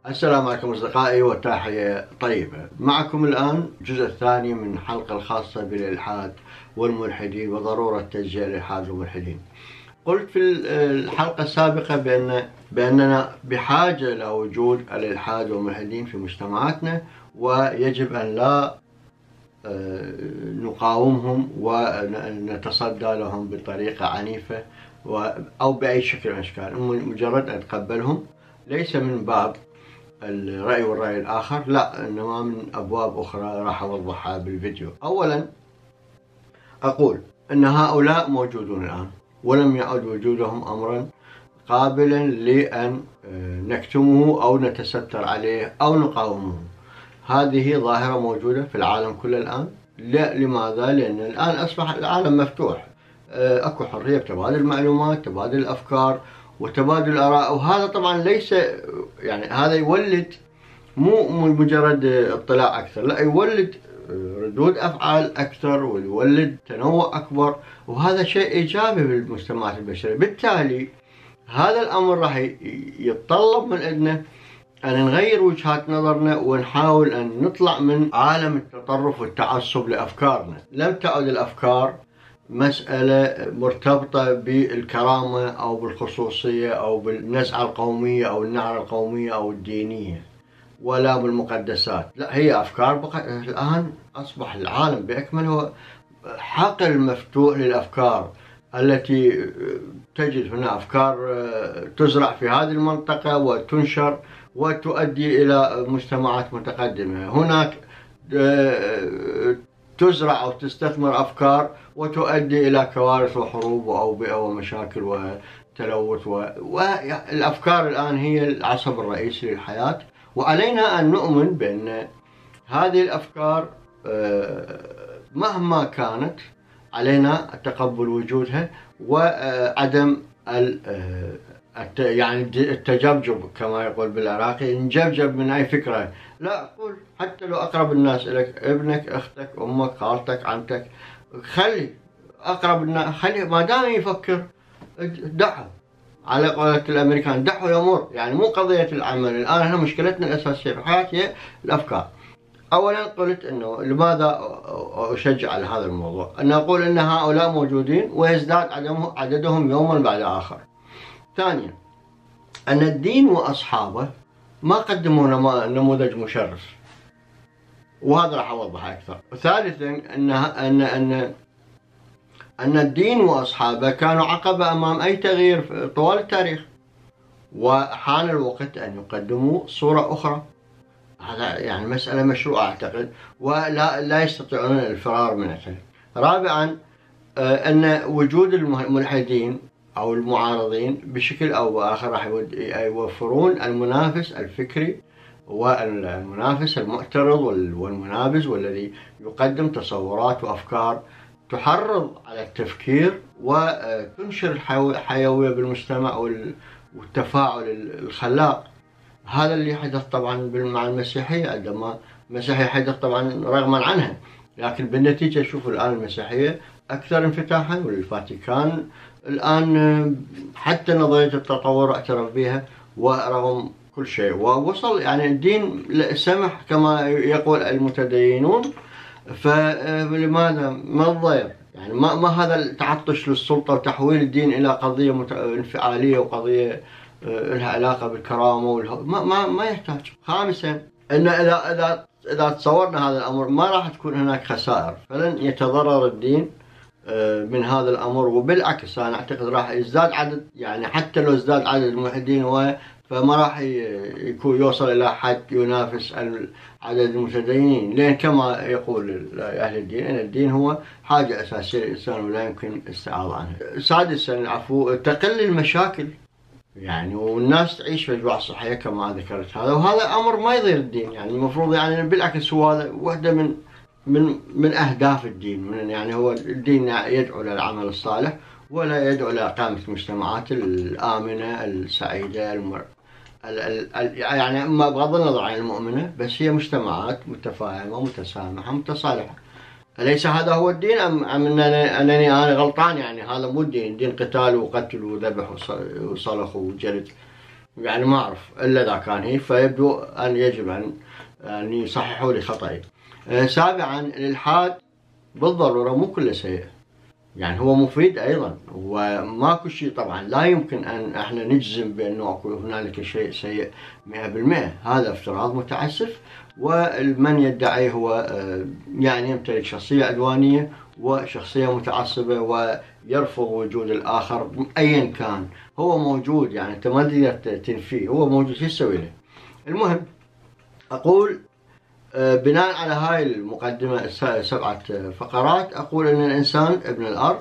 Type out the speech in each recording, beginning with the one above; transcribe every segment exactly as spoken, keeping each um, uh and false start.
السلام عليكم أصدقائي وتحية طيبة. معكم الآن الجزء الثاني من حلقة الخاصة بالإلحاد والملحدين وضرورة تشجيع الإلحاد والملحدين. قلت في الحلقة السابقة بأن بأننا بحاجة إلى وجود الإلحاد والملحدين في مجتمعاتنا، ويجب أن لا نقاومهم ونتصدى لهم بطريقة عنيفة أو بأي شكل من الأشكال. مجرد أن نتقبلهم ليس من باب الرأي والرأي الآخر، لا، إنما من أبواب أخرى راح أوضحها بالفيديو. أولا أقول أن هؤلاء موجودون الآن ولم يعد وجودهم أمرا قابلا لأن نكتمه أو نتستر عليه أو نقاومه. هذه ظاهرة موجودة في العالم كله الآن. لا، لماذا؟ لأن الآن أصبح العالم مفتوح، أكو حرية تبادل المعلومات، تبادل الأفكار وتبادل الآراء، وهذا طبعا ليس يعني هذا يولد مو مجرد اطلاع أكثر، لا، يولد ردود أفعال أكثر ويولد تنوع أكبر، وهذا شيء إيجابي بالمجتمعات البشرية. بالتالي هذا الأمر راح يتطلب من عندنا أن نغير وجهات نظرنا ونحاول أن نطلع من عالم التطرف والتعصب لأفكارنا. لم تعد الأفكار مسألة مرتبطة بالكرامة أو بالخصوصية أو بالنزعة القومية أو النعرة القومية أو الدينية ولا بالمقدسات، لا، هي أفكار بقى. الآن أصبح العالم بأكمله حقل مفتوح للأفكار التي تجد هنا أفكار تزرع في هذه المنطقة وتنشر وتؤدي إلى مجتمعات متقدمة. هناك تزرع أو تستثمر أفكار وتؤدي إلى كوارث وحروب وأوبئة ومشاكل وتلوث، والأفكار الآن هي العصب الرئيسي للحياة، وعلينا أن نؤمن بأن هذه الأفكار مهما كانت علينا تقبل وجودها وعدم يعني التجبجب كما يقول بالعراقي، نجبجب من أي فكرة. لا، أقول حتى لو أقرب الناس إليك، ابنك، أختك، أمك، خالتك، عمتك، خلي أقرب الناس، خلي ما دام يفكر دعه، على قولة الأمريكان دعه يمر. يعني مو قضية العمل. الآن احنا مشكلتنا الأساسية في الحياة هي الأفكار. أولا قلت أنه لماذا أشجع على هذا الموضوع، أن أقول أن هؤلاء موجودين ويزداد عددهم يوما بعد آخر. ثانيا أن الدين وأصحابه ما قدموا نموذج مشرف، وهذا راح أوضحه أكثر. ثالثا أن أن أن أن الدين وأصحابه كانوا عقبة أمام أي تغيير طوال التاريخ، وحان الوقت أن يقدموا صورة أخرى. هذا يعني مسألة مشروعة أعتقد، ولا لا يستطيعون الفرار منها. رابعا أن وجود الملحدين أو المعارضين بشكل أو بآخر راح يوفرون المنافس الفكري والمنافس المعترض والمنابز، والذي يقدم تصورات وأفكار تحرض على التفكير وتنشر الحيوية بالمجتمع والتفاعل الخلاق. هذا اللي حدث طبعا مع المسيحية، عندما المسيحية حدث طبعا رغما عنها، لكن بالنتيجة شوفوا الآن المسيحية أكثر انفتاحا، والفاتيكان الآن حتى نظرية التطور اعترف بها ورغم كل شيء، ووصل يعني الدين سمح كما يقول المتدينون. فلماذا ما الضير؟ يعني ما, ما هذا التعطش للسلطة وتحويل الدين إلى قضية انفعالية وقضية لها علاقة بالكرامة والهو... ما, ما, ما يحتاج. خامسا أن إذا, إذا, إذا تصورنا هذا الأمر ما راح تكون هناك خسائر، فلن يتضرر الدين من هذا الأمر، وبالعكس أنا أعتقد راح يزداد عدد، يعني حتى لو ازداد عدد الملحدين فما راح يكون يوصل إلى حد ينافس عدد المتدينين، لأن كما يقول أهل الدين أن الدين هو حاجة أساسية للإنسان ولا يمكن الاستعاضة عنها. سادسا العفو، تقل المشاكل يعني، والناس تعيش في أجواء صحية كما ذكرت هذا، وهذا أمر ما يضير الدين. يعني المفروض يعني بالعكس هو هذا واحدة من من من أهداف الدين، من يعني هو الدين يدعو للعمل الصالح ولا يدعو لإقامة المجتمعات الآمنة السعيدة المر... ال... ال... ال... يعني ما بغض النظر عن المؤمنة، بس هي مجتمعات متفاهمة متسامحة متصالحة. أليس هذا هو الدين أم أنني أنني أنا غلطان؟ يعني هذا مو الدين، دين قتال وقتل وذبح وصلخ وجلد. يعني ما أعرف إلا إذا كان هي، فيبدو أن يجب أن أن يصححوا لي خطأي. آه، سابعا الإلحاد بالضرورة مو كله سيء، يعني هو مفيد أيضا، وماكو شيء طبعا لا يمكن أن احنا نجزم بأنه أكو هنالك شيء سيء مئة بالمئة، هذا افتراض متعسف. ومن يدعي هو يعني يمتلك شخصية عدوانية وشخصية متعصبة ويرفض وجود الآخر أيا كان، هو موجود، يعني أنت ما تقدر تنفيه، هو موجود، شو تسوي له؟ المهم أقول بناء على هاي المقدمة سبعة فقرات، أقول أن الإنسان ابن الأرض،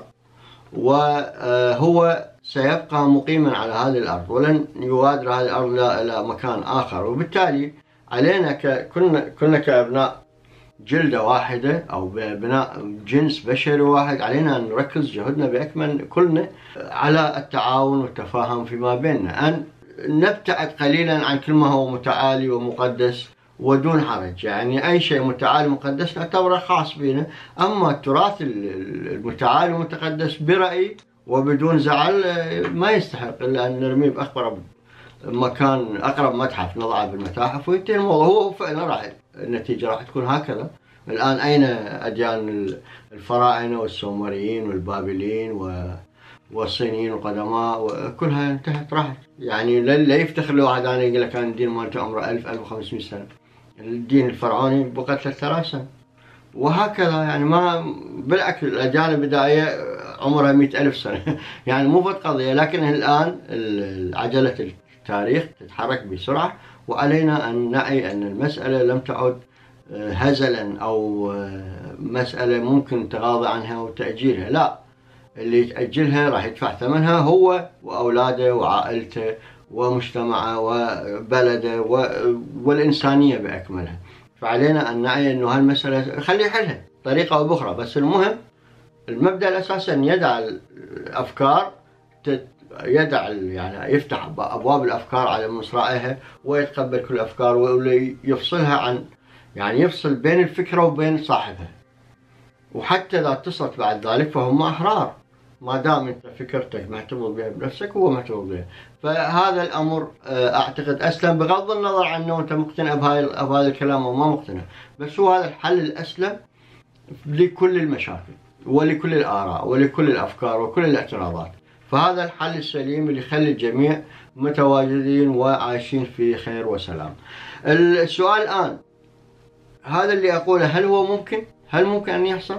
وهو سيبقى مقيما على هذه الأرض ولن يغادر هذه الأرض إلى مكان آخر، وبالتالي علينا كنا كنا كأبناء جلدة واحدة أو بناء جنس بشري واحد، علينا أن نركز جهدنا بأكمل كلنا على التعاون والتفاهم فيما بيننا، أن نبتعد قليلا عن كل ما هو متعالي ومقدس ودون حرج. يعني أي شيء متعالي مقدس نعتبره خاص بنا، أما التراث المتعالي والمتقدس برأيي وبدون زعل ما يستحق إلا أن نرميه بأقرب مكان، أقرب متحف نضعه بالمتاحف وينتهي الموضوع. هو فعلا راح النتيجة راح تكون هكذا. الآن أين أديان الفراعنة والسومريين والبابليين والصينيين القدماء وكلها انتهت راحت. يعني لا يفتخر له واحد أنا يقول لك كان الدين مالته عمره ألف ألف وخمسمائة سنة، الدين الفرعوني بقى ثلاثة آلاف سنة، وهكذا. يعني ما بالعكس الأديان البدائية عمرها مئة ألف سنة يعني مو فقط قضية، لكن الآن عجلة التاريخ تتحرك بسرعة، وعلينا أن نعي أن المسألة لم تعد هزلا أو مسألة ممكن تغاضى عنها وتأجيلها، لا، اللي يتأجلها راح يدفع ثمنها هو وأولاده وعائلته ومجتمعه وبلده والإنسانية بأكملها. فعلينا أن نعي أنه هالمسألة خلي يحلها طريقة أو بأخرى، بس المهم المبدأ الأساسي أن يدع الأفكار يدع يعني يفتح أبواب الأفكار على مصراعيها ويتقبل كل الأفكار ويفصلها عن، يعني يفصل بين الفكرة وبين صاحبها، وحتى إذا اتصلت بعد ذلك فهم أحرار ما دام أنت فكرتك محتفظ بها بنفسك هو محتفظ بها. فهذا الأمر أعتقد أسلم، بغض النظر عن أنه أنت مقتنع بهذا الكلام أو ما مقتنع، بس هو هذا الحل الأسلم لكل المشاكل ولكل الآراء ولكل الأفكار وكل الاعتراضات. فهذا الحل السليم اللي يخلي الجميع متواجدين وعايشين في خير وسلام. السؤال الآن هذا اللي أقوله، هل هو ممكن؟ هل ممكن أن يحصل؟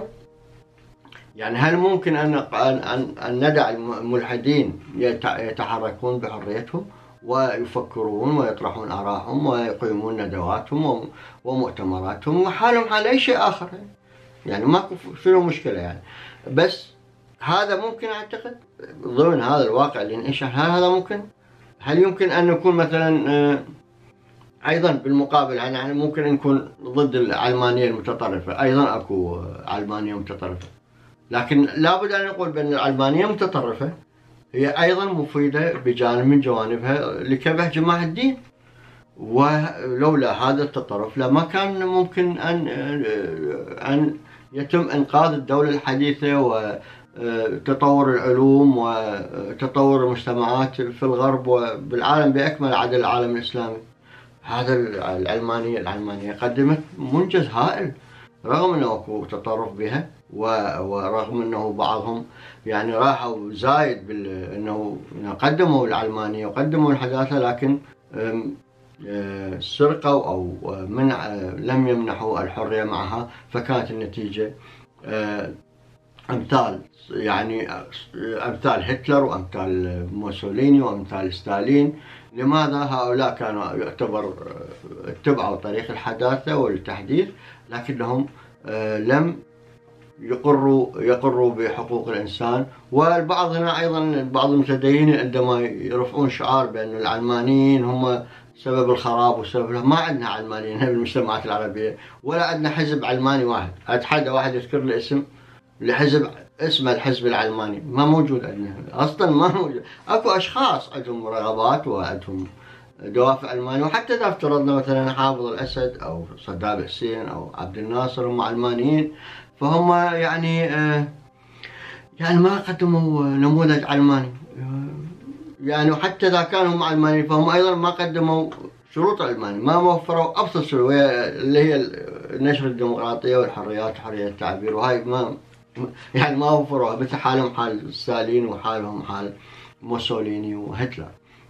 يعني هل ممكن أن أن أن ندع الملحدين يتحركون بحريتهم ويفكرون ويطرحون آراءهم ويقيمون ندواتهم ومؤتمراتهم وحالهم حال أي شيء آخر؟ يعني ماكو شنو مشكلة يعني. بس هذا ممكن أعتقد ضمن هذا الواقع اللي نعيشه، هل هذا ممكن؟ هل يمكن أن نكون مثلا أيضا بالمقابل يعني ممكن نكون ضد العلمانية المتطرفة؟ أيضا أكو علمانية متطرفة، لكن لابد أن نقول بأن العلمانية المتطرفة هي أيضا مفيدة بجانب من جوانبها لكبح جماعة الدين، ولولا هذا التطرف لما كان ممكن أن أن يتم إنقاذ الدولة الحديثة وتطور العلوم وتطور المجتمعات في الغرب وبالعالم بأكمل عدا العالم الإسلامي. هذا العلمانية العلمانية قدمت منجز هائل رغم أنه أكو تطرف بها، ورغم أنه بعضهم يعني راحوا زايد بأنه قدموا العلمانية وقدموا الحداثة، لكن سرقوا أو منع لم يمنحوا الحرية معها، فكانت النتيجة أمثال يعني أمثال هتلر وأمثال موسوليني وأمثال ستالين. لماذا هؤلاء كانوا يعتبر اتبعوا طريق الحداثة والتحديث، لكنهم لم يقروا يقروا بحقوق الإنسان. والبعض هنا أيضا بعض المتدينين عندما يرفعون شعار بأن العلمانيين هم سبب الخراب وسبب، ما عندنا علمانيين بالمجتمعات العربية، ولا عندنا حزب علماني واحد. أتحدى واحد يذكر لي اسم لحزب اسمه الحزب العلماني، ما موجود عندنا أصلا، ما موجود. أكو أشخاص عندهم رغبات وعندهم دوافع علمانية، وحتى إذا افترضنا مثلا حافظ الأسد أو صدام حسين أو عبد الناصر هم علمانيين، فهم يعني آه يعني ما قدموا نموذج علماني يعني وحتى إذا كانوا هم علمانيين فهم أيضا ما قدموا شروط علمانية، ما وفروا أبسط شروط اللي هي نشر الديمقراطية والحريات وحرية التعبير، وهاي ما يعني ما وفروها، مثل حالهم حال ستالين وحالهم حال موسوليني وهتلر.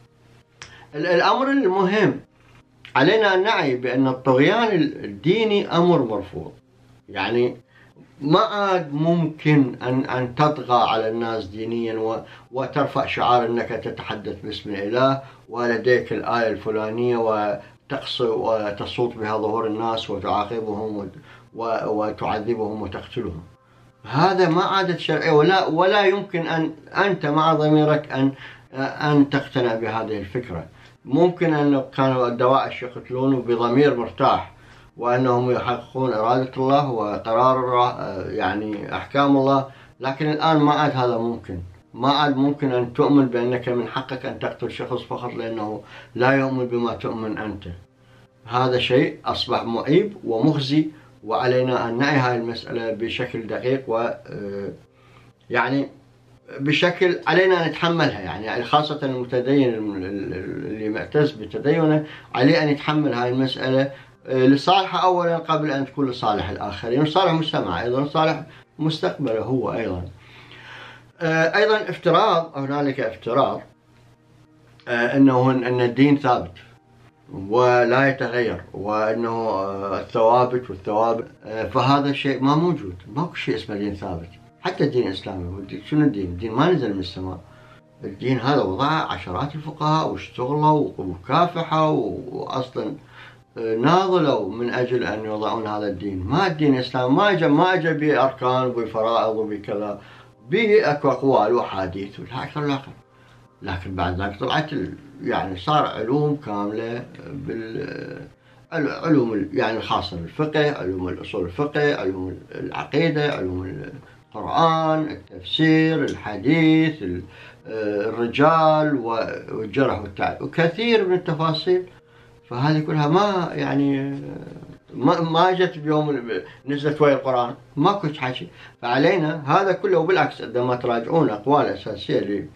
الأمر المهم علينا أن نعي بأن الطغيان الديني أمر مرفوض. يعني ما عاد ممكن أن أن تطغى على الناس دينيا وترفع شعار أنك تتحدث باسم الإله ولديك الآية الفلانية وتقصي وتصوت بها ظهور الناس وتعاقبهم وتعذبهم وتقتلهم. هذا ما عادت شرعية، ولا ولا يمكن أن أنت مع ضميرك أن أن تقتنع بهذه الفكرة. ممكن أن كانوا الدواعش يقتلون بضمير مرتاح وأنهم يحققون إرادة الله وقرار يعني أحكام الله، لكن الآن ما عاد هذا ممكن. ما عاد ممكن أن تؤمن بأنك من حقك أن تقتل شخص فقط لأنه لا يؤمن بما تؤمن أنت. هذا شيء أصبح معيب ومخزي، وعلينا أن نعي هذه المسألة بشكل دقيق و يعني بشكل علينا أن نتحملها. يعني خاصة المتدين اللي معتز بتدينه عليه أن يتحمل هذه المسألة لصالحه أولا قبل أن تكون لصالح الآخرين وصالح المجتمع أيضا، صالح مستقبله هو أيضا. أيضا افتراض، هنالك افتراض أنه أن الدين ثابت ولا يتغير وأنه الثوابت والثوابت، فهذا الشيء ما موجود. ماكو شيء اسمه دين ثابت. حتى الدين الإسلامي، شنو الدين؟ الدين ما نزل من السماء. الدين هذا وضعه عشرات الفقهاء واشتغلوا وكافحوا وأصلا ناضلوا من أجل أن يوضعون هذا الدين. ما الدين الإسلامي ما أجى ما أجى بأركان وبفرائض وبكذا، به أكو أقوال وحديث والآخر والآخر. لكن بعد ذلك طلعت يعني صار علوم كاملة بالعلوم يعني الخاصة بالفقه، علوم الأصول الفقه، علوم العقيدة، علوم القرآن، التفسير، الحديث، الرجال والجرح والتعديل وكثير من التفاصيل. فهذه كلها ما يعني ما ما جت بيوم نزلت ويا القرآن، ما كنت حكي. فعلينا هذا كله، وبالعكس عندما تراجعون أقوال أساسية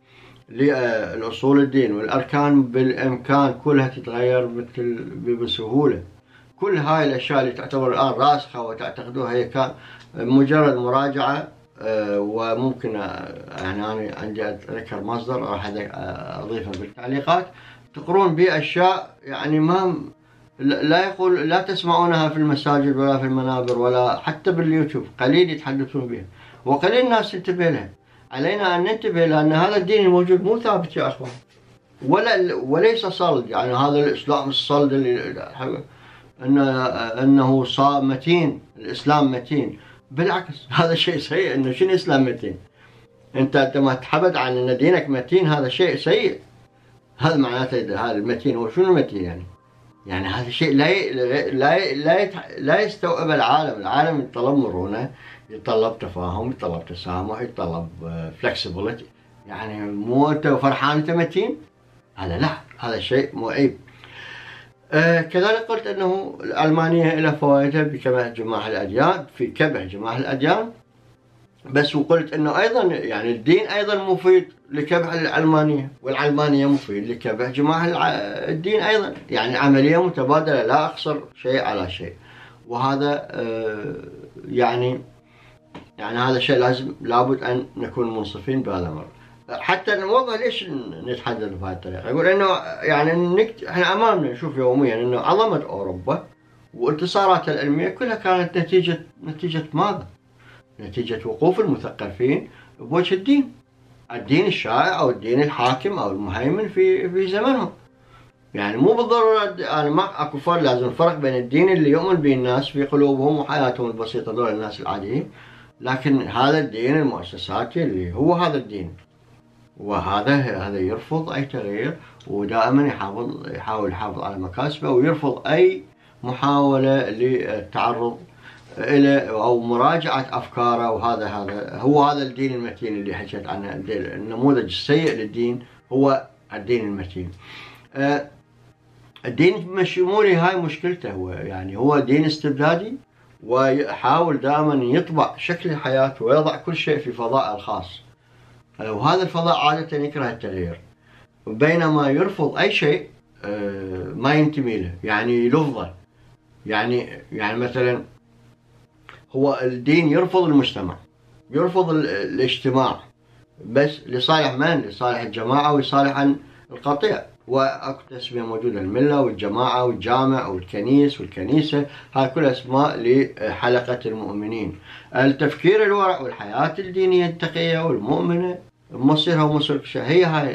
للأصول الدين والأركان بالإمكان كلها تتغير مثل بسهولة. كل هاي الأشياء اللي تعتبر الآن راسخة وتعتقدوها هي كان مجرد مراجعة، وممكن يعني أنا عندي أذكر مصدر راح أضيفه بالتعليقات تقرون به أشياء يعني ما لا يقول لا تسمعونها في المساجد ولا في المنابر ولا حتى باليوتيوب، قليل يتحدثون بها وقليل الناس تنتبه لها. علينا أن ننتبه لأن هذا الدين الموجود مو ثابت يا أخوان، ولا وليس صلد. يعني هذا الإسلام الصلد اللي إنه إنه صار متين، الإسلام متين. بالعكس هذا شيء سيء. إنه شنو إسلام متين؟ أنت عندما تحبد عن أن دينك متين هذا شيء سيء. هذا معناته هذا المتين هو شنو المتين يعني؟ يعني هذا شيء لا ي... لا ي... لا, ي... لا يستوعب العالم. العالم يتطلب مرونة، يتطلب تفاهم، يتطلب تسامح، يتطلب فلكسبيليتي. يعني مو أنت فرحان أنت متين، هذا لا، هذا شيء معيب. آه كذلك قلت أنه العلمانية لها فوائدها بكبح جماح الأديان، في كبح جماح الأديان بس. وقلت أنه أيضا يعني الدين أيضا مفيد لكبح العلمانية، والعلمانية مفيد لكبح جماح الدين أيضا. يعني عملية متبادلة، لا أخسر شيء على شيء. وهذا آه يعني يعني هذا شيء لازم لابد أن نكون منصفين بهذا الأمر. حتى نوضح ليش نتحدث بهذه الطريقة. يقول إنه يعني نكت... إحنا أمامنا نشوف يوميا إنه عظمة أوروبا وانتصاراتها العلمية كلها كانت نتيجة نتيجة ماذا؟ نتيجة وقوف المثقفين بوجه الدين، الدين الشائع أو الدين الحاكم أو المهيمن في في زمنهم. يعني مو بالضرورة أنا ما أكو فرق، لازم فرق بين الدين اللي يؤمن به الناس في قلوبهم وحياتهم البسيطة دول الناس العاديين، لكن هذا الدين المؤسساتي اللي هو هذا الدين، وهذا هذا يرفض أي تغيير ودائما يحاول يحاول يحافظ على مكاسبه ويرفض أي محاولة للتعرض إلى أو مراجعة أفكاره. وهذا هذا هو هذا الدين المتين اللي حكيت عنه. النموذج السيء للدين هو الدين المتين. الدين الشمولي هاي مشكلته، هو يعني هو دين استبدادي ويحاول دائما يطبع شكل الحياة ويضع كل شيء في فضاء الخاص، وهذا الفضاء عادة يكره التغيير. بينما يرفض أي شيء ما ينتمي له، يعني يلفظه. يعني يعني مثلا هو الدين يرفض المجتمع، يرفض الاجتماع، بس لصالح من؟ لصالح الجماعة ويصالح عن القطيع. واكو تسمية موجودة، الملة والجماعة والجامع والكنيس والكنيسة، هاي كلها اسماء لحلقة المؤمنين. التفكير الورع والحياة الدينية التقية والمؤمنة مصيرها ومصير هي هاي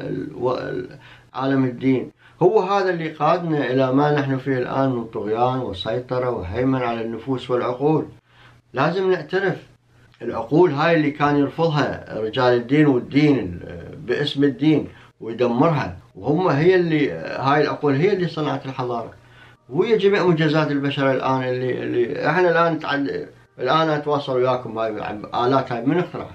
عالم الدين. هو هذا اللي قادنا إلى ما نحن فيه الآن من طغيان وسيطرة وهيمن على النفوس والعقول. لازم نعترف العقول هاي اللي كان يرفضها رجال الدين والدين باسم الدين ويدمرها، وهم هي اللي هاي العقول هي اللي صنعت الحضارة، وهي جميع منجزات البشر الآن اللي اللي احنا الآن تعد الآن أتواصل وياكم هاي آلات هاي من اخترعها؟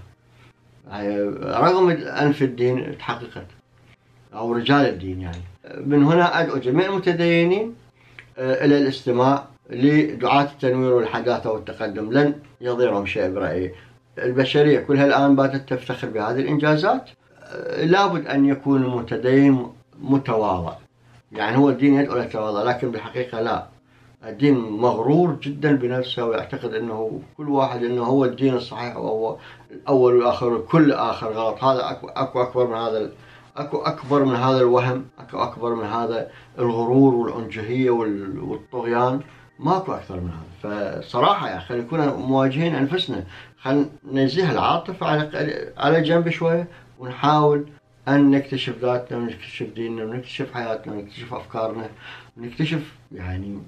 رغم أنف الدين تحققت أو رجال الدين. يعني من هنا أدعو جميع المتدينين إلى الاستماع لدعاة التنوير والحداثة والتقدم، لن يضيرهم شيء برأيي. البشرية كلها الآن باتت تفتخر بهذه الإنجازات. لابد أن يكون المتدين متواضع، يعني هو الدين يدعو للتواضع، لكن بالحقيقة لا، الدين مغرور جدا بنفسه ويعتقد أنه كل واحد أنه هو الدين الصحيح وهو الأول والآخر وكل آخر غلط. هذا أكو, أكو أكبر من هذا أكو أكبر من هذا الوهم، أكو أكبر من هذا الغرور والأنجهية والطغيان، ماكو أكثر من هذا. فصراحة يا أخي خلينا نكون مواجهين أنفسنا، خلينا نزيه العاطفة على على جنب شوية، ونحاول أن نكتشف ذاتنا ونكتشف ديننا ونكتشف حياتنا ونكتشف أفكارنا ونكتشف يعني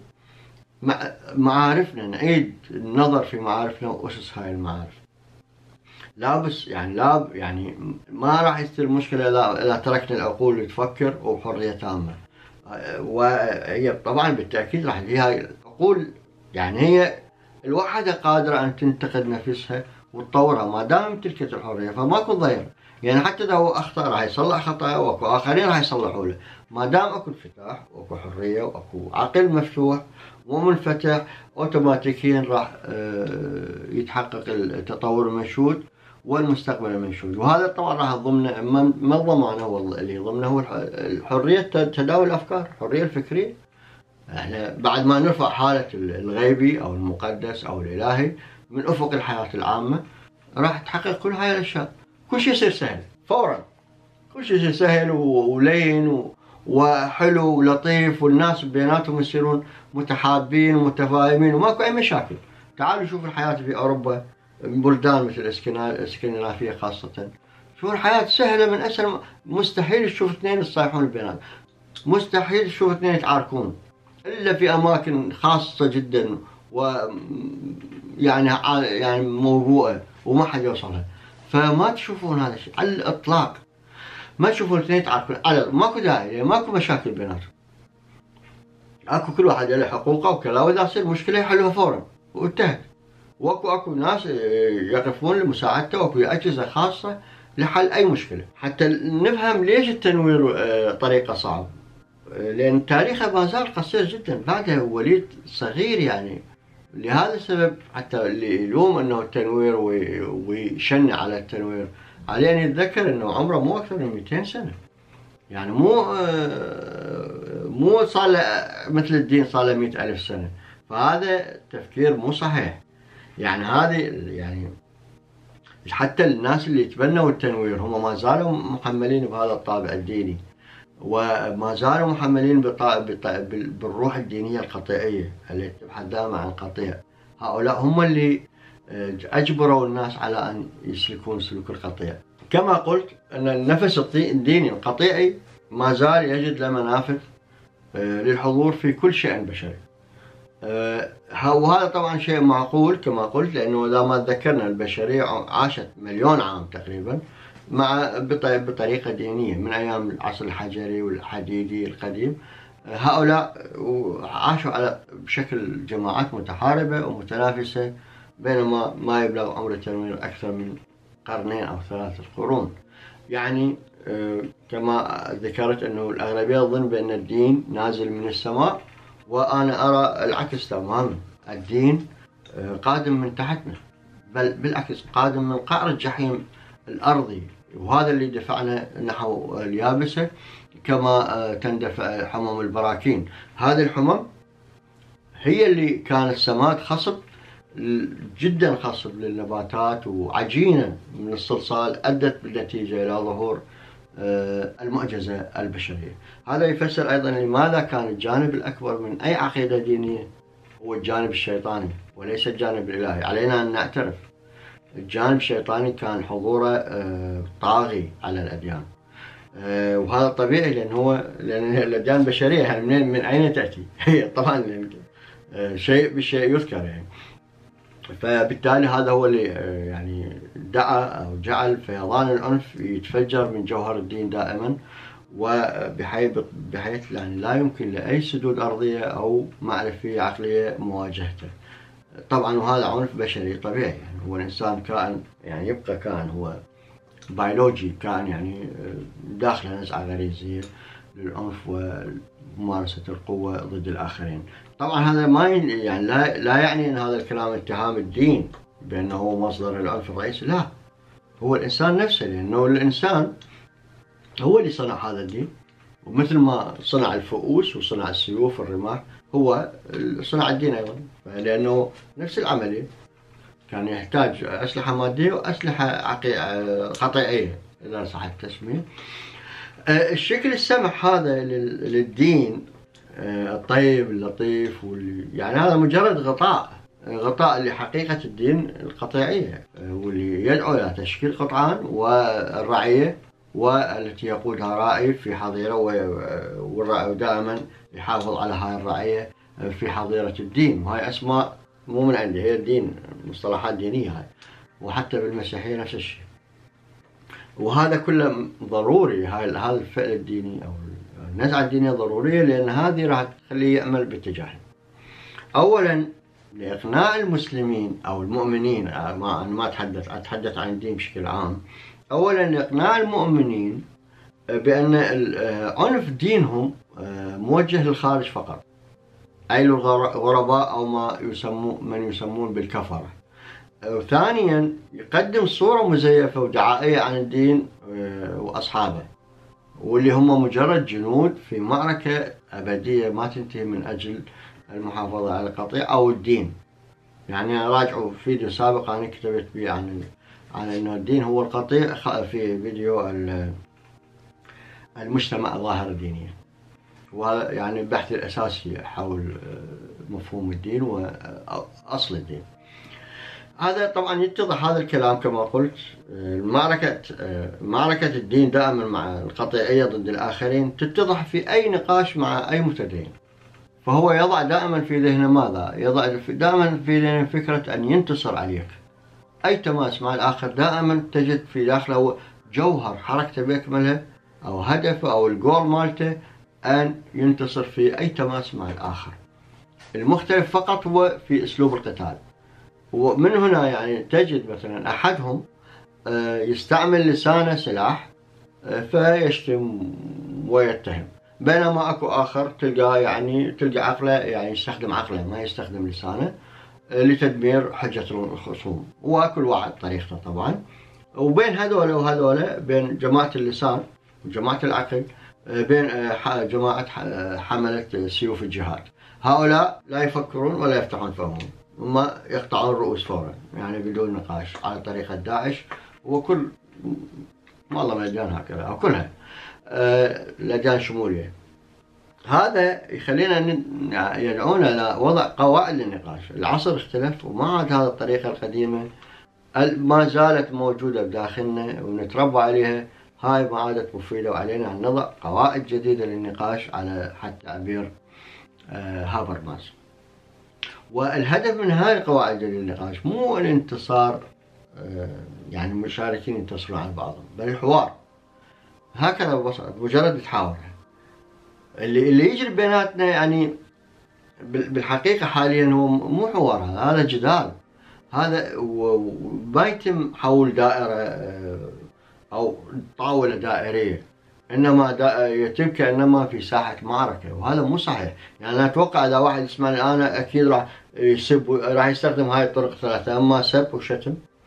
معارفنا، نعيد النظر في معارفنا وأسس هاي المعارف. لا بس يعني لا يعني ما راح يصير مشكلة إذا تركنا العقول تفكر وبحرية تامة. وهي طبعا بالتأكيد راح هي العقول يعني هي الوحدة قادرة أن تنتقد نفسها وتطورها ما دام امتلكت الحرية، فماكو ضير. يعني حتى إذا هو أخطأ راح يصلح خطأه وأكو آخرين راح يصلحوا له، ما دام أكو انفتاح وأكو حرية وأكو عقل مفتوح ومنفتح، أوتوماتيكيا راح يتحقق التطور المنشود والمستقبل المنشود. وهذا طبعا راح ضمن ما الضمان هو اللي ضمنه هو الحرية تداول الأفكار، الحرية الفكرية. احنا بعد ما نرفع حالة الغيبي أو المقدس أو الإلهي من أفق الحياة العامة راح تحقق كل هاي الأشياء، كل شيء يصير سهل فورا، كل شيء يصير سهل ولين وحلو ولطيف، والناس بيناتهم يصيرون متحابين ومتفاهمين وماكو أي مشاكل. تعالوا شوفوا الحياة في أوروبا، بلدان مثل الاسكندنافية خاصة، شوفوا الحياة سهلة من أسهل. مستحيل تشوف اثنين يصايحون البنات، مستحيل تشوف اثنين يتعاركون إلا في أماكن خاصة جدا و يعني يعني موبوءة وما حد يوصلها. فما تشوفون هذا الشيء على الإطلاق، ما تشوفون اثنين يتعاركون على ماكو داعي، يعني ماكو مشاكل بيناتهم، اكو كل واحد له حقوقه وكذا، واذا تصير مشكلة يحلوها فورا وانتهت. واكو اكو ناس يقفون لمساعدته، واكو اجهزة خاصة لحل اي مشكلة. حتى نفهم ليش التنوير طريقة صعب، لأن تاريخه ما زال قصير جدا، بعده وليد صغير. يعني لهذا السبب حتى اللي يلوم أنه التنوير ويشن على التنوير عليه أن يتذكر أنه عمره مو أكثر من مئتين سنة. يعني مو مو صار له مثل الدين صار له مئة ألف سنة. فهذا تفكير مو صحيح. يعني هذه يعني حتى الناس اللي تبنوا التنوير هم ما زالوا محملين بهذا الطابع الديني، وما زالوا محملين بالروح الدينية القطيعية التي تبحث دائما عن قطيع. هؤلاء هم اللي أجبروا الناس على أن يسلكون سلوك القطيع. كما قلت أن النفس الديني القطيعي ما زال يجد له منافذ للحضور في كل شيء بشري، وهذا طبعا شيء معقول كما قلت، لأنه إذا ما تذكرنا البشرية عاشت مليون عام تقريبا مع بطريقة دينية من أيام العصر الحجري والحديدي القديم. هؤلاء عاشوا على بشكل جماعات متحاربة ومتنافسة، بينما ما يبلغ عمر التنوير أكثر من قرنين أو ثلاثة قرون. يعني كما ذكرت أنه الأغلبية تظن بأن الدين نازل من السماء، وأنا أرى العكس تماما. الدين قادم من تحتنا، بل بالعكس قادم من قعر الجحيم الأرضي وهذا اللي دفعنا نحو اليابسة كما تندفع حمم البراكين. هذه الحمم هي اللي كانت سماد خصب جدا خصب للنباتات وعجينة من الصلصال أدت بالنتيجة إلى ظهور المعجزة البشرية. هذا يفسر أيضا لماذا كان الجانب الأكبر من أي عقيدة دينية هو الجانب الشيطاني وليس الجانب الإلهي. علينا أن نعترف الجانب الشيطاني كان حضوره طاغي على الأديان، وهذا طبيعي لأن هو لأن الأديان البشرية يعني من, من أين تأتي؟ هي طبعا شيء بالشيء يذكر يعني. فبالتالي هذا هو اللي يعني دعا أو جعل فيضان العنف يتفجر من جوهر الدين دائما، وبحيث بحيث يعني لا يمكن لأي سدود أرضية أو معرفية عقلية مواجهته. طبعا وهذا عنف بشري طبيعي، يعني هو الإنسان كائن يعني يبقى كائن هو بيولوجي، كائن يعني داخله نزعة غريزية للعنف وممارسة القوة ضد الآخرين. طبعا هذا ما يعني لا, لا يعني أن هذا الكلام اتهام الدين بأنه هو مصدر العنف الرئيسي، لا، هو الإنسان نفسه، لأنه الإنسان هو اللي صنع هذا الدين، ومثل ما صنع الفؤوس وصنع السيوف والرماح هو صنع الدين أيضا، لأنه نفس العملية كان يحتاج أسلحة مادية وأسلحة قطيعية إذا صح التسمية. الشكل السمح هذا للدين الطيب اللطيف يعني هذا مجرد غطاء غطاء لحقيقة الدين القطيعية، واللي يدعو إلى تشكيل قطعان والرعية والتي يقودها رائي في حظيرة، والرائي دائما يحافظ على هاي الرعية في حظيرة الدين. وهي أسماء مو من عندي، هي الدين مصطلحات دينية هاي، وحتى بالمسيحية نفس الشيء. وهذا كله ضروري، هاي هذا الفعل الديني أو النزعة الدينية ضرورية، لأن هذه راح تخليه يعمل باتجاهين. أولا لإقناع المسلمين أو المؤمنين، ما أنا ما أتحدث أتحدث عن الدين بشكل عام. أولا لإقناع المؤمنين بأن عنف دينهم موجه للخارج فقط، أي للغرباء أو ما يسمون من يسمون بالكفرة. وثانيا يقدم صورة مزيفة ودعائية عن الدين وأصحابه، واللي هم مجرد جنود في معركة أبدية ما تنتهي من أجل المحافظة على القطيع أو الدين. يعني راجعوا فيديو سابق أنا كتبت به عن عن أنه الدين هو القطيع في فيديو المجتمع الظاهرة الدينية، ويعني البحث الأساسي حول مفهوم الدين وأصل الدين. هذا طبعا يتضح هذا الكلام كما قلت، معركة معركة الدين دائما مع القطيعية ضد الآخرين تتضح في أي نقاش مع أي متدين، فهو يضع دائما في ذهنه ماذا؟ يضع دائما في ذهنه فكرة أن ينتصر عليك. أي تماس مع الآخر دائما تجد في داخله جوهر حركته بأكملها أو هدفه أو الجول مالته أن ينتصر في أي تماس مع الآخر. المختلف فقط هو في أسلوب القتال. ومن هنا يعني تجد مثلا أحدهم يستعمل لسانه سلاح فيشتم ويتهم، بينما أكو آخر تلقى يعني تلقى عقله يعني يستخدم عقله ما يستخدم لسانه لتدمير حجة الخصوم، وكل واحد طريقته طبعا. وبين هذول وهذول، بين جماعة اللسان وجماعة العقل، بين جماعة حملة سيوف الجهاد، هؤلاء لا يفكرون ولا يفتحون فمهم، هم يقطعون الرؤوس فورا يعني بدون نقاش، على طريقة داعش وكل والله الأديان هكذا أو كلها الأديان شمولية. هذا يخلينا يدعونا إلى وضع قواعد للنقاش. العصر اختلف وما عاد هذه الطريقة القديمة ما زالت موجودة بداخلنا ونتربى عليها، هاي ما عادت مفيدة، وعلينا أن نضع قواعد جديدة للنقاش على حد تعبير هابرماس. والهدف من هاي القواعد للنقاش مو الانتصار يعني المشاركين ينتصرون على بعضهم، بل الحوار هكذا ببساطة، مجرد تحاور. اللي اللي يجري بيناتنا يعني بالحقيقة حاليا هو مو حوار، هذا جدال، هذا ما يتم حول دائرة أو طاولة دائرية، إنما يتم كأنما في ساحة معركة، وهذا مو صحيح. يعني أنا أتوقع إذا واحد يسمعني أنا أكيد راح يسب، راح يستخدم هاي الطرق ثلاثة، أما سب وشتم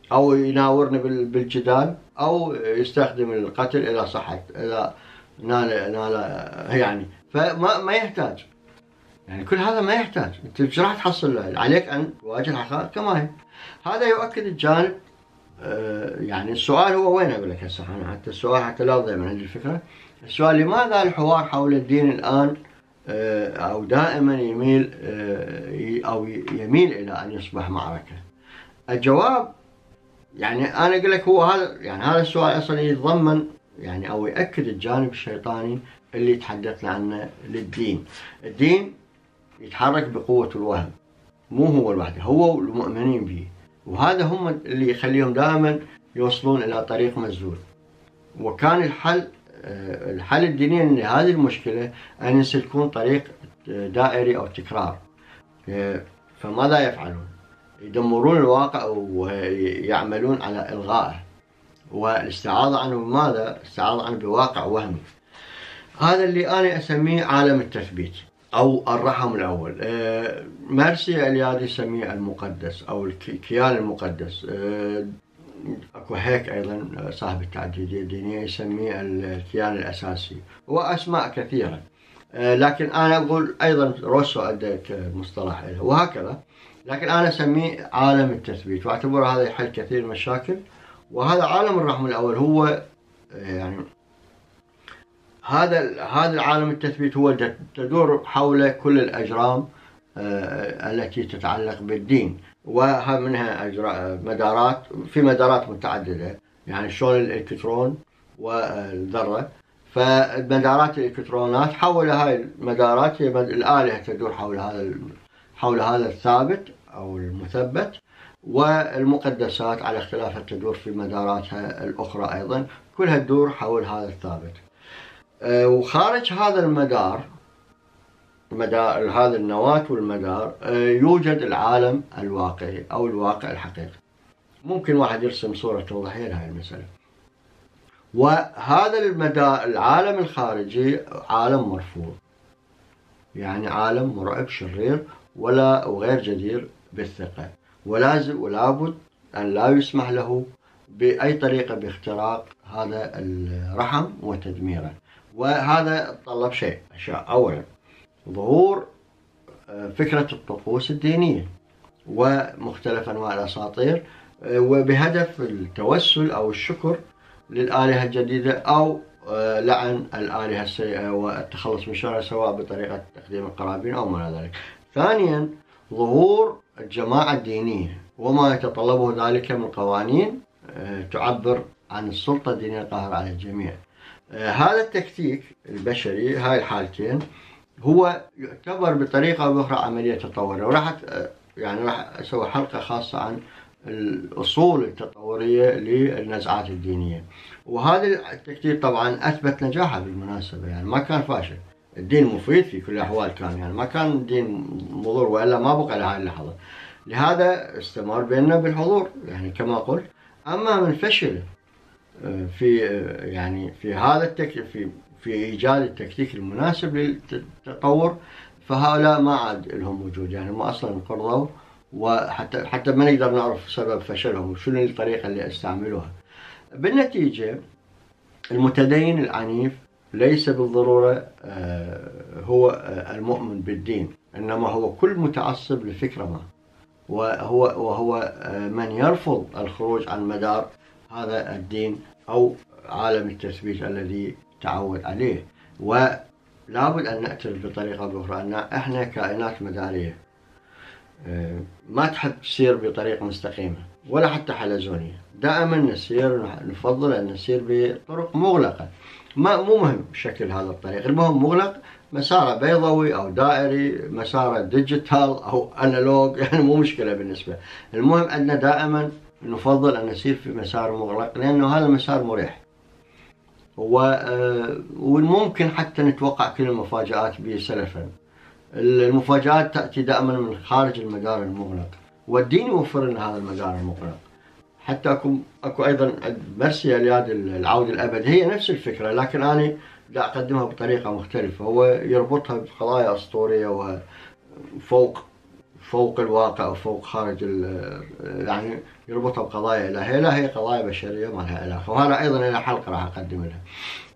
أو يناورني بالجدال، أو يستخدم القتل إذا صحت، إذا نال نال يعني. فما ما يحتاج، يعني كل هذا ما يحتاج. أنت ايش راح تحصل له؟ عليك أن تواجه الحقائق كما هي. هذا يؤكد الجانب. يعني السؤال هو وين؟ أقول لك هسه أنا حتى السؤال حتى لا تضيع من عندي الفكرة. السؤال لماذا الحوار حول الدين الآن أو دائما يميل أو يميل إلى أن يصبح معركة؟ الجواب يعني أنا أقول لك هو هذا، يعني هذا السؤال أصلا يتضمن يعني أو يأكد الجانب الشيطاني اللي تحدثنا عنه للدين. الدين يتحرك بقوة الوهم، مو هو لوحده، هو والمؤمنين به، وهذا هم اللي يخليهم دائما يوصلون إلى طريق مسدود. وكان الحل الحل الديني لهذه المشكلة أن يسلكون طريق دائري أو تكرار. فماذا يفعلون؟ يدمرون الواقع ويعملون على إلغائه والاستعاضة عنه. بماذا؟ استعاضة عنه بواقع وهمي. هذا اللي أنا أسميه عالم التثبيت أو الرحم الأول. مارسي اليادي يسميه المقدس أو الكيان المقدس. أكو هيك أيضا صاحب التعددية الدينية يسميه الكيان الأساسي، وأسماء كثيرة. لكن أنا أقول أيضا روسو أديك مصطلح له وهكذا. لكن أنا أسميه عالم التثبيت، واعتبر هذا يحل كثير من المشاكل. وهذا عالم الرحم الأول هو يعني هذا هذا العالم التثبيت هو تدور حول كل الأجرام التي تتعلق بالدين، ومنها مدارات في مدارات متعددة، يعني شلون الإلكترون والذرة. فمدارات الإلكترونات حول هاي المدارات هي الآلهة تدور حول هذا حول هذا الثابت أو المثبت، والمقدسات على اختلافها تدور في مداراتها الأخرى أيضا، كلها تدور حول هذا الثابت. وخارج هذا المدار، مدار هذا النواة والمدار، يوجد العالم الواقعي أو الواقع الحقيقي. ممكن واحد يرسم صورة توضح لهذه المسألة. وهذا المدار العالم الخارجي عالم مرفوض، يعني عالم مرعب شرير ولا وغير جدير بالثقة، ولازم ولابد أن لا يسمح له بأي طريقة باختراق هذا الرحم وتدميره. وهذا طلب شيء أشياء. أولا ظهور فكرة الطقوس الدينية ومختلف أنواع الأساطير، وبهدف التوسل أو الشكر للآلهة الجديدة أو لعن الآلهة السيئة والتخلص من شرها، سواء بطريقة تقديم القرابين أو ما إلى ذلك. ثانيا ظهور الجماعة الدينية وما يتطلبه ذلك من قوانين تعبر عن السلطة الدينية القاهرة على الجميع. هذا التكتيك البشري، هاي الحالتين، هو يعتبر بطريقة أو بأخرى عملية تطورية. وراح يعني راح أسوي حلقة خاصة عن الأصول التطورية للنزعات الدينية. وهذا التكتيك طبعا أثبت نجاحه بالمناسبة، يعني ما كان فاشل. الدين مفيد في كل الأحوال كان، يعني ما كان الدين مضر، وإلا ما بقى لهذه اللحظة. لهذا استمر بيننا بالحضور يعني كما قلت. أما من فشل في يعني في هذا التكتيك في في إيجاد التكتيك المناسب للتطور، فهؤلاء ما عاد لهم وجود، يعني ما أصلا انقرضوا، وحتى حتى ما نقدر نعرف سبب فشلهم وشنو الطريقة اللي استعملوها. بالنتيجة المتدين العنيف ليس بالضرورة هو المؤمن بالدين، إنما هو كل متعصب لفكرة ما، وهو وهو من يرفض الخروج عن مدار هذا الدين أو عالم التثبيت الذي تعود عليه. ولابد أن نعترف بطريقة بأخرى أن إحنا كائنات مدارية، ما تحب تسير بطريقة مستقيمة ولا حتى حلزونية. دائما نسير، نفضل أن نسير بطرق مغلقة. ما مو مهم شكل هذا الطريق، المهم مغلق، مساره بيضاوي أو دائري، مساره ديجيتال أو أنالوج، يعني مو مشكلة بالنسبة. المهم أن دائما نفضل أن نسير في مسار مغلق، لأنه هذا المسار مريح، والممكن حتى نتوقع كل المفاجآت به سلفا. المفاجآت تأتي دائما من خارج المدار المغلق، والدين يوفر لنا هذا المدار المغلق. حتى أكو, أكو أيضا مرسي الياد العودة الأبد، هي نفس الفكرة، لكن أنا لا أقدمها بطريقة مختلفة. هو يربطها بقضايا أسطورية وفوق فوق الواقع أو فوق خارج يعني يربطها بقضايا إلهية، لا هي قضايا بشرية ما لها علاقة. وهذا أيضا إلى حلقة راح أقدم لها.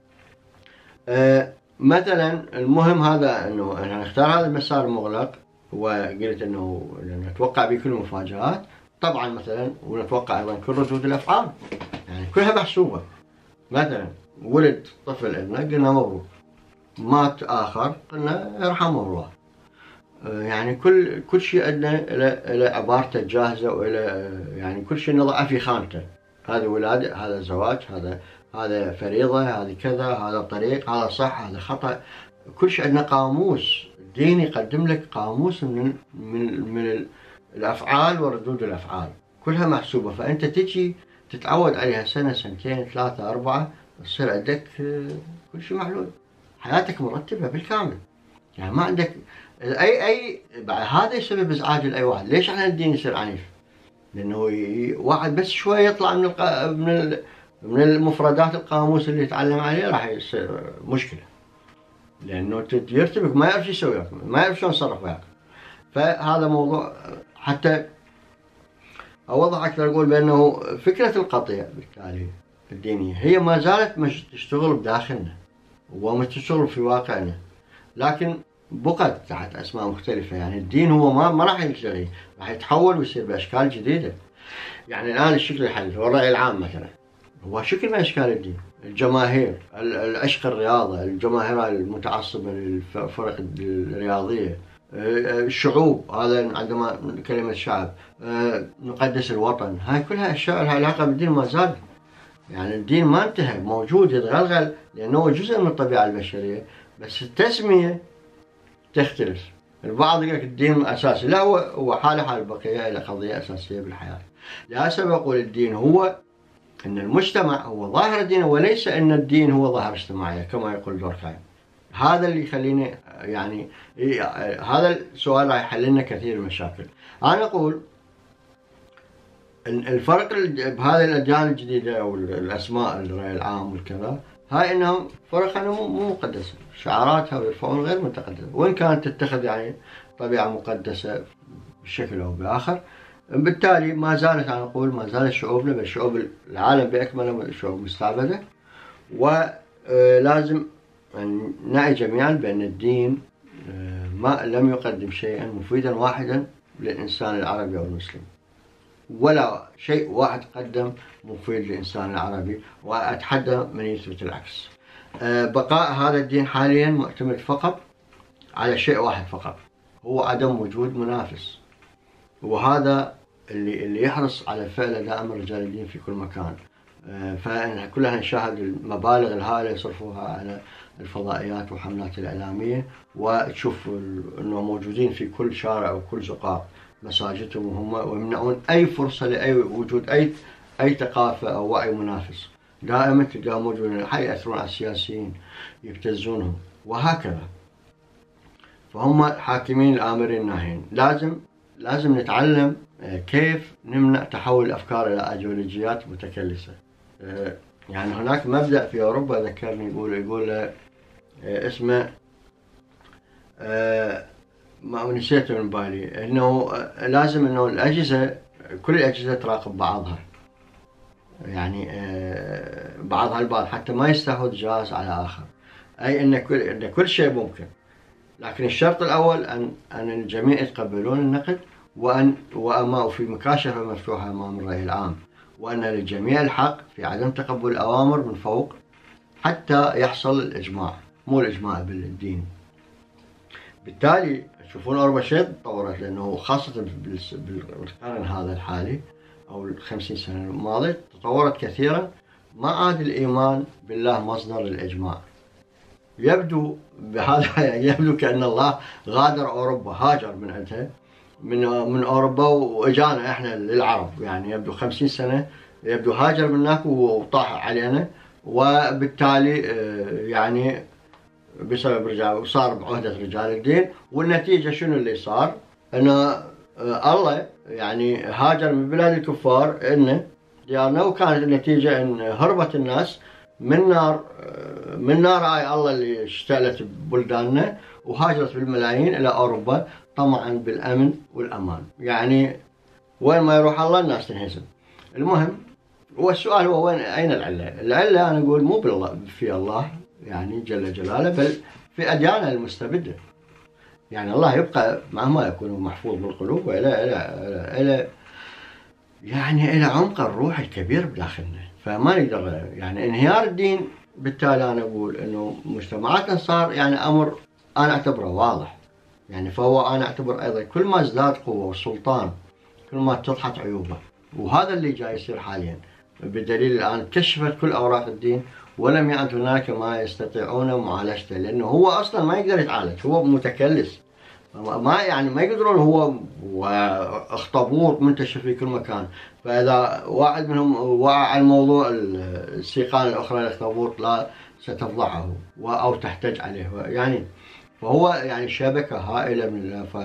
أه مثلا المهم هذا أنه أنا نختار هذا المسار المغلق، وقلت أنه نتوقع به كل المفاجآت طبعا مثلا، ونتوقع أيضا كل ردود الأفعال يعني كلها محسوبة. مثلا ولد طفل لنا قلنا مبروك، مات آخر قلنا يرحمه الله. يعني كل كل شيء عندنا إلى عبارته جاهزة، وإلى يعني كل شيء نضعه في خانته. هذا ولادة، هذا زواج، هذا هذا فريضة، هذه كذا، هذا طريق، هذا صح، هذا خطأ. كل شيء عندنا قاموس. الدين يقدم لك قاموس من من من الأفعال وردود الأفعال كلها محسوبة. فأنت تجي تتعود عليها سنة سنتين ثلاثة أربعة، تصير عندك كل شيء محلول، حياتك مرتبة بالكامل. يعني ما عندك اي اي هذا يسبب ازعاج لاي واحد. ليش احنا الدين يصير عنيف؟ لانه واحد بس شوي يطلع من الق... من ال... من المفردات القاموس اللي يتعلم عليه راح يصير مشكله، لانه يرتبك ما يعرف شو يسوي، ما يعرف شلون يتصرف وياك. فهذا موضوع. حتى اوضح اكثر اقول بانه فكره القطيع بالتالي الدينيه هي ما زالت مش تشتغل بداخلنا ومش تشتغل في واقعنا، لكن بقت تحت اسماء مختلفه. يعني الدين هو ما ما راح يلتغي، راح يتحول ويصير باشكال جديده. يعني الان الشكل الحديث هو الراي العام مثلا، هو شكل من اشكال الدين. الجماهير، العشق الرياضه، الجماهير المتعصبه للفرق الرياضيه، الشعوب، هذا عندما كلمه الشعب، نقدس الوطن، هاي كلها اشياء لها علاقه بالدين ما زالت. يعني الدين ما انتهى، موجود يتغلغل لانه هو جزء من الطبيعه البشريه، بس التسميه تختلف. البعض يقول لك الدين اساسي، لا هو هو حاله حال البقيه الى قضيه اساسيه بالحياه. لهذا بقول الدين هو ان المجتمع هو ظاهر الدين، وليس ان الدين هو ظاهر اجتماعي كما يقول دوركهايم. هذا اللي يخليني يعني هذا السؤال راح يحل لنا كثير من المشاكل. انا اقول الفرق بهذه الاديان الجديده او الاسماء الراي العام والكذا، هاي انهم فرق مو مقدسه، شعاراتها ويرفعون غير متقدسه، وان كانت تتخذ يعني طبيعه مقدسه بشكل او باخر. بالتالي ما زالت انا اقول ما زالت شعوبنا بل شعوب العالم باكمله شعوب مستعبده، ولازم نعي جميعا بان الدين ما لم يقدم شيئا مفيدا واحدا للانسان العربي او المسلم، ولا شيء واحد قدم مفيد للإنسان العربي، وأتحدى من يثبت العكس. بقاء هذا الدين حاليا معتمد فقط على شيء واحد فقط، هو عدم وجود منافس. وهذا اللي اللي يحرص على فعله دائما رجال الدين في كل مكان. فكلنا نشاهد المبالغ الهائلة يصرفوها على الفضائيات والحملات الإعلامية، وتشوف أنه موجودين في كل شارع وكل زقاق مساجدهم وهم ويمنعون أي فرصة لأي وجود أي أي ثقافة أو وعي منافس. دائما تلقاهم موجودين، يأثرون على السياسيين، يبتزونهم وهكذا. فهم حاكمين الآمرين الناهين. لازم لازم نتعلم كيف نمنع تحول الأفكار إلى أيديولوجيات متكلسة. يعني هناك مبدأ في أوروبا ذكرني يقول يقول اسمه ما نسيته من بالي، انه لازم انه الاجهزه كل الاجهزه تراقب بعضها، يعني بعضها البعض حتى ما يستحوذ جهاز على اخر. اي ان كل ان كل شيء ممكن، لكن الشرط الاول ان ان الجميع يتقبلون النقد، وان وما في مكاشفه مفتوحه امام الراي العام، وان للجميع الحق في عدم تقبل الاوامر من فوق حتى يحصل الاجماع، مو الاجماع بالدين. بالتالي تشوفون أوروبا شيء تطورت، لأنه خاصة بالقرن هذا الحالي أو الخمسين سنة الماضية تطورت كثيرا. ما عاد الإيمان بالله مصدر للإجماع. يبدو بهذا يبدو كأن الله غادر أوروبا، هاجر من عندها من من أوروبا وإجانا إحنا للعرب. يعني يبدو خمسين سنة يبدو هاجر من هناك وطاح علينا، وبالتالي يعني بسبب رجال وصار بعهدة رجال الدين. والنتيجة شنو اللي صار؟ أن الله يعني هاجر من بلاد الكفار إنه ديارنا، وكانت النتيجة أن هربت الناس من نار من نار آي الله اللي اشتعلت ببلداننا وهاجرت بالملايين إلى أوروبا طمعا بالأمن والأمان. يعني وين ما يروح الله الناس تنهزم. المهم والسؤال هو وين أين العلة؟ العلة أنا أقول مو بالله في الله يعني جل جلاله، بل في أديانه المستبدة. يعني الله يبقى مهما يكون محفوظ بالقلوب وإلى إلى إلى إلى يعني إلى عمق الروح الكبير بداخلنا، فما نقدر يعني انهيار الدين. بالتالي أنا أقول إنه مجتمعاتنا صار يعني أمر أنا أعتبره واضح. يعني فهو أنا أعتبر أيضا كل ما ازداد قوة والسلطان كل ما اتضحت عيوبه، وهذا اللي جاي يصير حاليا بدليل الآن كشفت كل أوراق الدين ولم يعد هناك ما يستطيعون معالجته، لأنه هو أصلا ما يقدر يتعالج، هو متكلس، ما يعني ما يقدرون. هو واخطبوط منتشر في كل مكان، فإذا واحد منهم وقع على الموضوع السيقان الأخرى الاخطبوط لا ستفضحه أو تحتج عليه. يعني فهو يعني شبكة هائلة من ف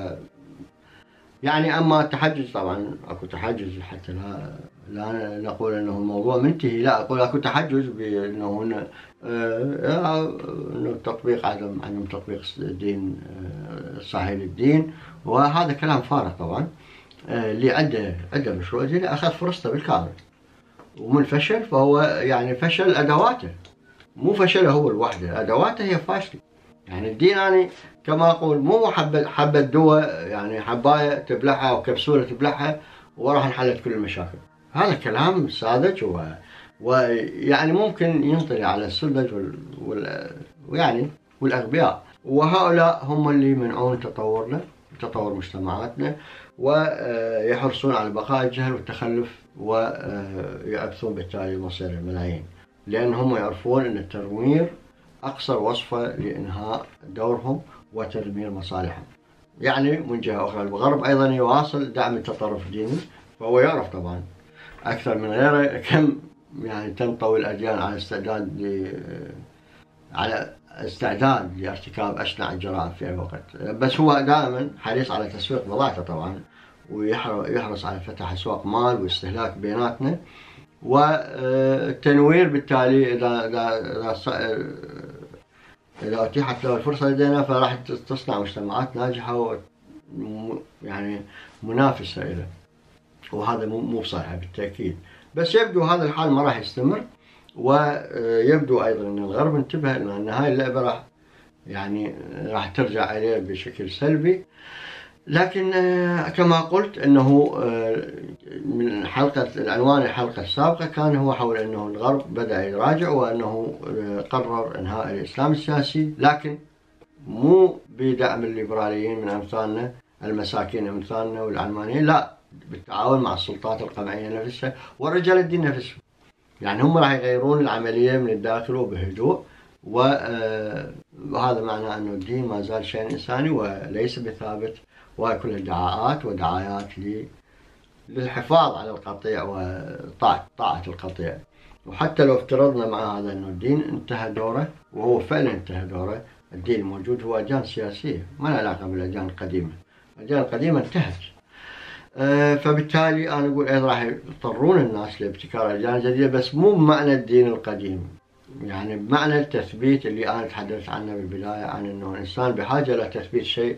يعني أما التحجج طبعا أكو تحجج حتى لا لا نقول أنه الموضوع منتهي، لا أقول أكو تحجج بأنه آه أنه تطبيق عدم عدم تطبيق الدين آه صحيح للدين، وهذا كلام فارغ طبعا. آه اللي عنده عنده مشروع ديني أخذ فرصته بالكامل، ومن فشل فهو يعني فشل أدواته، مو فشله هو لوحده، أدواته هي فاشلة. يعني الدين أنا كما أقول مو حبة حبة دواء يعني حباية تبلعها أو كبسولة تبلعها وراح انحلت كل المشاكل. هذا كلام ساذج و... ويعني ممكن ينطلي على السذج وال... وال... ويعني والأغبياء، وهؤلاء هم اللي يمنعون تطورنا تطور مجتمعاتنا ويحرصون على بقاء الجهل والتخلف ويعبثون بالتالي مصير الملايين، لأن هم يعرفون أن التنوير أقصر وصفة لإنهاء دورهم وتدمير مصالحهم. يعني من جهة أخرى الغرب أيضا يواصل دعم التطرف الديني، فهو يعرف طبعا أكثر من غيره كم يعني تنطوي الأديان على استعداد ل على استعداد لارتكاب أشنع الجرائم في أي وقت، بس هو دائما حريص على تسويق بضاعته طبعا، ويحرص على فتح أسواق مال واستهلاك بيناتنا والتنوير. بالتالي إذا إذا إذا أتيحت له الفرصة لدينا فراح تصنع مجتمعات ناجحة يعني منافسة إليه، وهذا مو بصحيح بالتأكيد. بس يبدو هذا الحال ما راح يستمر، ويبدو أيضا أن الغرب انتبه أن هاي اللعبة راح يعني راح ترجع إليه بشكل سلبي. لكن كما قلت أنه من حلقة العنوان الحلقة السابقة كان هو حول أنه الغرب بدأ يراجع وأنه قرر إنهاء الإسلام السياسي، لكن مو بدعم الليبراليين من أمثالنا المساكين أمثالنا والعلمانيين، لا بالتعاون مع السلطات القمعية نفسها ورجال الدين نفسهم. يعني هم راح يغيرون العملية من الداخل وبهدوء، وهذا معناه أنه الدين ما زال شيء إنساني وليس بثابت، وهي كلها ادعاءات ودعايات للحفاظ على القطيع وطاعة طاعة القطيع. وحتى لو افترضنا مع هذا أنه الدين انتهى دوره، وهو فعلا انتهى دوره، الدين الموجود هو أديان سياسية ما له علاقة بالأديان القديمة، الأديان القديمة انتهت. أه فبالتالي أنا أقول أيضا راح يضطرون الناس لابتكار أديان جديدة، بس مو بمعنى الدين القديم، يعني بمعنى التثبيت اللي أنا تحدثت عنه بالبداية، عن أنه الإنسان بحاجة إلى تثبيت شيء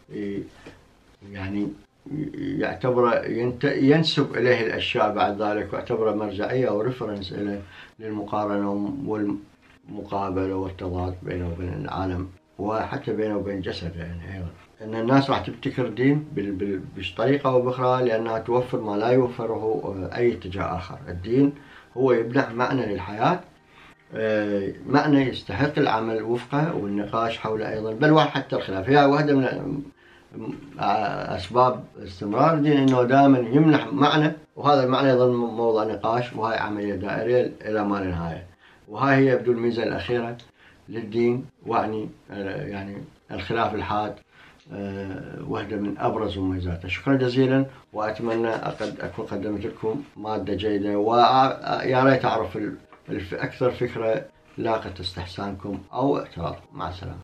يعني يعتبر ينسب إليه الأشياء بعد ذلك، ويعتبره مرجعية أو ريفرنس إليه للمقارنة والمقابلة والتضاد بينه وبين العالم وحتى بينه وبين جسده. يعني أيضا أن الناس راح تبتكر دين بطريقة أو بأخرى لأنها توفر ما لا يوفره أي اتجاه آخر. الدين هو يبنى معنى للحياة، معنى يستحق العمل وفقه والنقاش حوله أيضا، بل حتى الخلاف. هي واحدة من أسباب استمرار الدين أنه دائما يمنح معنى، وهذا المعنى يظل موضوع نقاش، وهي عملية دائرية إلى ما لا نهاية. وهاي هي يبدو الميزة الأخيرة للدين، وعني يعني الخلاف الحاد واحدة من أبرز مميزاته. شكرا جزيلا، وأتمنى أقد أكون قدمت لكم مادة جيدة، ويا ريت أعرف أكثر فكرة لاقت استحسانكم أو اعتراضكم. مع السلامة.